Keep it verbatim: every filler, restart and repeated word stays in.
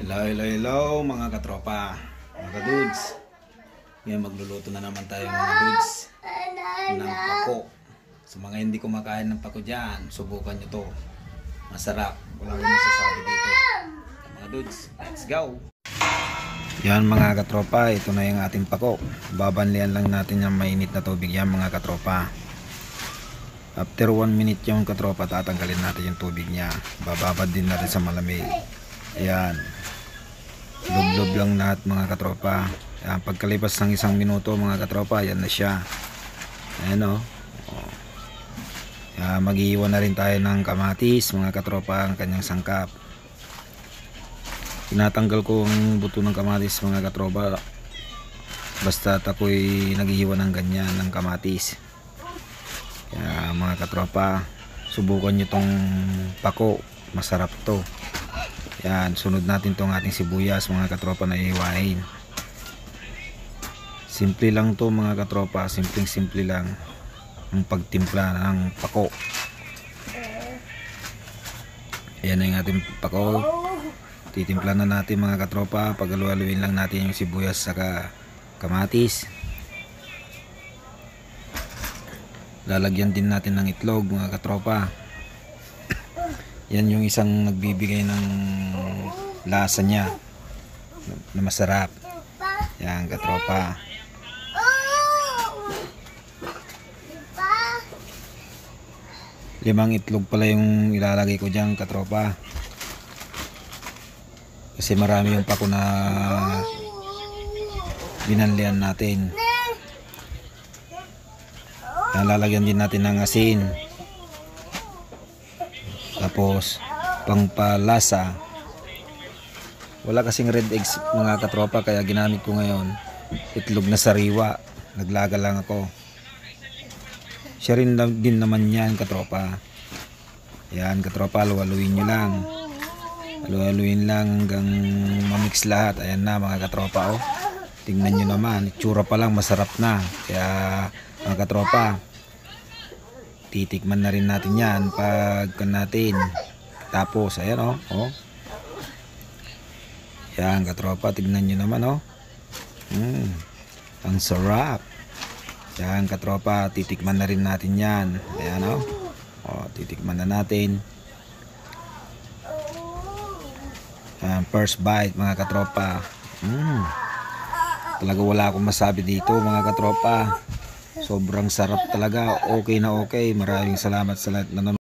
Hello, hello, hello mga katropa, mga kadudes. Ngayon magluluto na naman tayo mga dudes ng pako. Sa mga hindi kumakain ng pako dyan, subukan nyo to. Masarap, wala rin masasabi dito. Mga dudes, let's go! Yan mga katropa, ito na yung ating pako. Babanlian lang natin yung mainit na tubig yan mga katropa. After one minute yung katropa, tatanggalin natin yung tubig niya. Bababad din natin sa malamig. Ayan. Lublob lang lahat mga katropa. Ayan, pagkalipas ng isang minuto mga katropa, yan na siya. Ayan o. Oh. Ayan, mag-iiwan na rin tayo ng kamatis mga katropa, ang kanyang sangkap. Tinatanggal ko ang buto ng kamatis mga katropa. Basta ako'y nag-iiwan ng ganyan ng kamatis. Kaya mga katropa, subukan nyo tong pako. Masarap to. Yan, sunod natin tong ating sibuyas mga katropa na iiwain. Simple lang to mga katropa, simpleng simple lang ang pagtimpla ng pako. Yan ang ating pako. Titimpla na natin mga katropa, pagalu-aluin lang natin yung sibuyas saka kamatis. Lalagyan din natin ng itlog mga katropa. Yan yung isang nagbibigay ng lasa niya na masarap. Yan katropa. Limang itlog pala yung ilalagay ko dyan katropa. Kasi marami yung pako na binanlian natin. Yan, lalagyan din natin ng asin. Tapos pangpalasa, wala kasing red eggs mga katropa, kaya ginamit ko ngayon itlog na sariwa. Naglaga lang ako. Siya rin din naman yan katropa. Yan katropa, halu-haluin nyo lang. Halu-haluin lang hanggang mamix lahat. Ayan na mga katropa oh. Tingnan nyo naman, itsura pa lang masarap na. Kaya mga katropa, titikman na rin natin yan pagka natin. Tapos ayan oh, oh. Yan katropa, tignan nyo naman oh. Mm, ang sarap. Yan katropa, titikman na rin natin yan. Ayan oh, oh, titikman na natin. Yan, first bite mga katropa. Mm, talaga wala akong masabi dito mga katropa. Sobrang sarap talaga. Okay na okay. Maraming salamat sa lahat na nanonood.